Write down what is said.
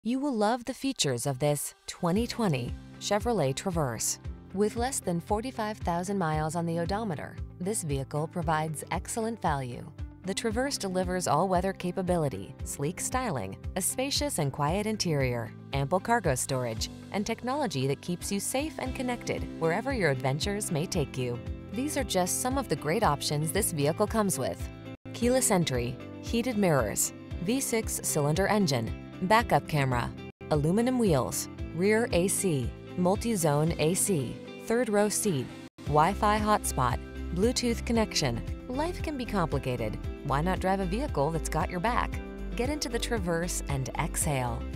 You will love the features of this 2020 Chevrolet Traverse. With less than 45,000 miles on the odometer, this vehicle provides excellent value. The Traverse delivers all-weather capability, sleek styling, a spacious and quiet interior, ample cargo storage, and technology that keeps you safe and connected wherever your adventures may take you. These are just some of the great options this vehicle comes with: keyless entry, heated mirrors, V6 cylinder engine, backup camera, aluminum wheels, rear AC, multi-zone AC, third row seat, Wi-Fi hotspot, Bluetooth connection. Life can be complicated. Why not drive a vehicle that's got your back? Get into the Traverse and exhale.